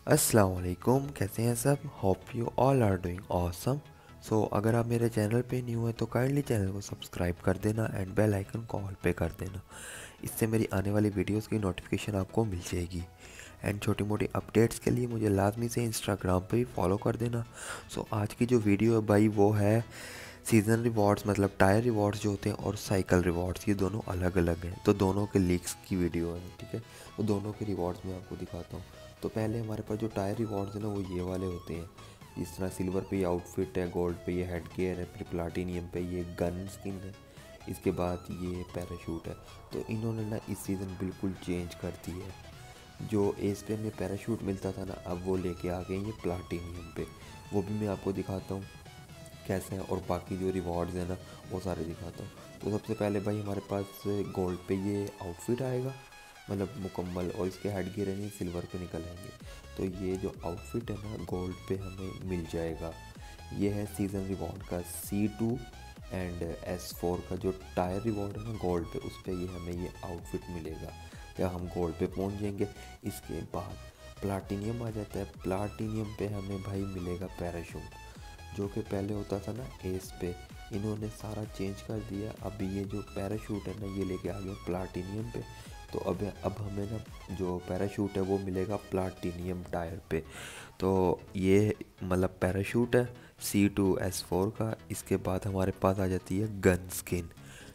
अस्सलाम वालेकुम, कैसे हैं सब। Hope you all are doing awesome. So अगर आप मेरे चैनल पे न्यू हैं तो काइंडली चैनल को सब्सक्राइब कर देना एंड बेल आइकन को ऑल पे कर देना। इससे मेरी आने वाली वीडियोस की नोटिफिकेशन आपको मिल जाएगी। एंड छोटी मोटी अपडेट्स के लिए मुझे लाजमी से इंस्टाग्राम पे भी फॉलो कर देना। सो आज की जो वीडियो है भाई वो है सीज़न रिवॉर्ड्स, मतलब टायर रिवॉर्ड्स जो होते हैं और साइकिल रिवॉर्ड्स, ये दोनों अलग अलग हैं। तो दोनों के लीक्स की वीडियो है, ठीक है। तो दोनों के रिवॉर्ड्स मैं आपको दिखाता हूँ। तो पहले हमारे पास जो टायर रिवॉर्ड्स हैं ना वो ये वाले होते हैं। इस तरह सिल्वर पे ये आउटफिट है, गोल्ड पे ये हेड गियर है, फिर प्लाटिनियम पे ये गन स्किन है, इसके बाद ये पैराशूट है। तो इन्होंने ना इस सीज़न बिल्कुल चेंज कर दी है। जो एस पे में पैराशूट मिलता था ना, अब वो लेके आ गए ये प्लाटिनियम पे। वो भी मैं आपको दिखाता हूँ कैसे है, और बाकी जो रिवॉर्ड्स हैं ना वो सारे दिखाता हूँ। तो सबसे पहले भाई हमारे पास गोल्ड पे ये आउटफिट आएगा, मतलब मुकम्मल, और इसके हेड गियर नहीं सिल्वर पे निकल आएंगे। तो ये जो आउटफिट है ना गोल्ड पे हमें मिल जाएगा। ये है सीज़न रिवॉर्ड का C2 एंड S4 का जो टायर रिवॉर्ड है ना गोल्ड पे, उस पर ये हमें ये आउटफिट मिलेगा या हम गोल्ड पे पहुंच जाएंगे। इसके बाद प्लाटिनियम आ जाता है। प्लाटिनियम पे हमें भाई मिलेगा पैराशूट, जो कि पहले होता था ना एस पे। इन्होंने सारा चेंज कर दिया। अब ये जो पैराशूट है ना ये लेके आ गया प्लाटिनियम पे। तो अब हमें ना जो पैराशूट है वो मिलेगा प्लाटिनियम टायर पे। तो ये मतलब पैराशूट है C2S4 का। इसके बाद हमारे पास आ जाती है गन स्किन।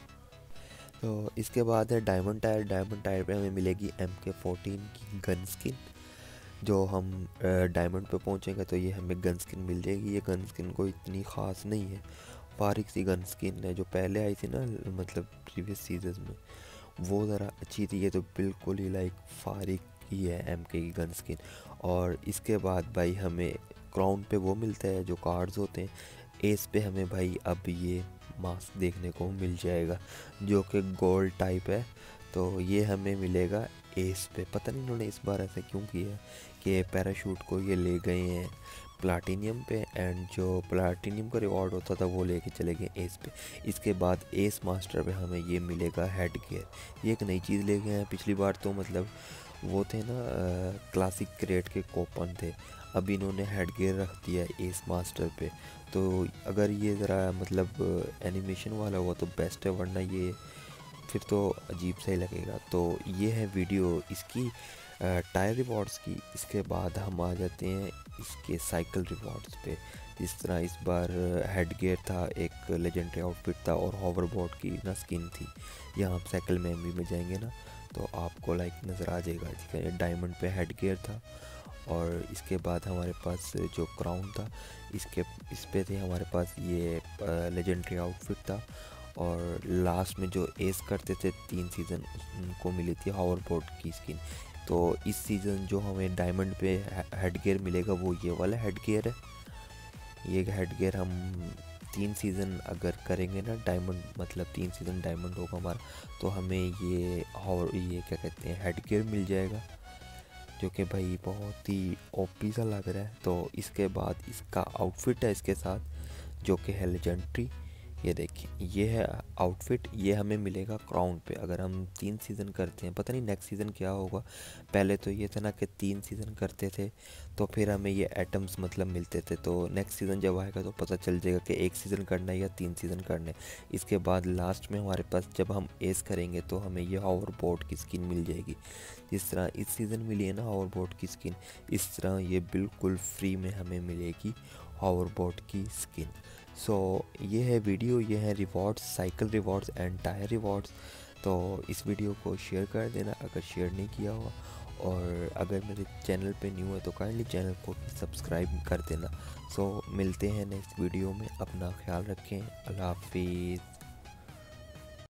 तो इसके बाद है डायमंड टायर। डायमंड टायर पे हमें मिलेगी MK14 की गन स्किन। जो हम डायमंड पे पहुंचेंगे तो ये हमें गन स्किन मिल जाएगी। ये गन स्किन कोई इतनी ख़ास नहीं है, बारीक सी गन स्किन है। जो पहले आई थी ना, मतलब प्रीवियस सीजन में, वो ज़रा अच्छी थी। ये तो बिल्कुल ही लाइक फारिक ही है MK की गन स्किन। और इसके बाद भाई हमें क्राउन पे वो मिलता है जो कार्ड्स होते हैं। एस पे हमें भाई अब ये मास्क देखने को मिल जाएगा जो कि गोल्ड टाइप है। तो ये हमें मिलेगा एस पे। पता नहीं इन्होंने इस बार ऐसा क्यों किया कि पैराशूट को ये ले गए हैं प्लाटिनियम पे, एंड जो प्लाटिनियम का रिवॉर्ड होता था वो लेके चले गए एस पे। इसके बाद एस मास्टर पे हमें ये मिलेगा हेड गियर। ये एक नई चीज़ ले गए हैं। पिछली बार तो मतलब वो थे ना क्लासिक क्रेट के कोपन थे, अब इन्होंने हेड गियर रख दिया है एस मास्टर पे। तो अगर ये ज़रा मतलब एनिमेशन वाला हुआ तो बेस्ट है, वरना ये फिर तो अजीब सा ही लगेगा। तो ये है वीडियो इसकी टायर रिवॉर्ड्स की। इसके बाद हम आ जाते हैं इसके साइकिल रिवॉर्ड्स पे। जिस तरह इस बार हेड गियर था, एक लेजेंडरी आउटफिट था, और होवरबोर्ड की ना स्किन थी। यहाँ आप साइकिल मेमोरी में जाएंगे ना तो आपको लाइक नज़र आ जाएगा, ठीक है। डायमंड पे हेड गियर था, और इसके बाद हमारे पास जो क्राउन था इस पे थे हमारे पास ये लेजेंडरी आउटफिट था। और लास्ट में जो एस करते थे 3 सीज़न, उनको मिली थी हावरबोर्ड की स्किन। तो इस सीज़न जो हमें डायमंड पे हेड गियर मिलेगा वो ये वाला हेड गियर है। ये हेड गियर हम 3 सीज़न अगर करेंगे ना डायमंड, मतलब 3 सीज़न डायमंड होगा हमारा, तो हमें ये क्या कहते हैं हेड गियर मिल जाएगा, जो कि भाई बहुत ही ओपी सा लग रहा है। तो इसके बाद इसका आउटफिट है इसके साथ, जो कि है लेजेंडरी। ये देखिए ये है आउटफिट, ये हमें मिलेगा क्राउन पे अगर हम 3 सीज़न करते हैं। पता नहीं नेक्स्ट सीज़न क्या होगा। पहले तो ये था ना कि 3 सीज़न करते थे तो फिर हमें ये एटम्स मतलब मिलते थे। तो नेक्स्ट सीज़न जब आएगा तो पता चल जाएगा कि 1 सीज़न करना है या 3 सीज़न करना है। इसके बाद लास्ट में हमारे पास जब हम एस करेंगे तो हमें ये होवरबोर्ड की स्किन मिल जाएगी। जिस तरह इस सीज़न मिली है ना होवरबोर्ड की स्किन, इस तरह ये बिल्कुल फ्री में हमें मिलेगी होवरबोर्ड की स्किन। सो ये है वीडियो, ये है rewards, cycle rewards and tier rewards. तो इस वीडियो को शेयर कर देना अगर शेयर नहीं किया हुआ, और अगर मेरे चैनल पे न्यू है तो काइंडली चैनल को सब्सक्राइब कर देना। सो मिलते हैं नेक्स्ट वीडियो में, अपना ख्याल रखें, अल्लाह हाफिज़।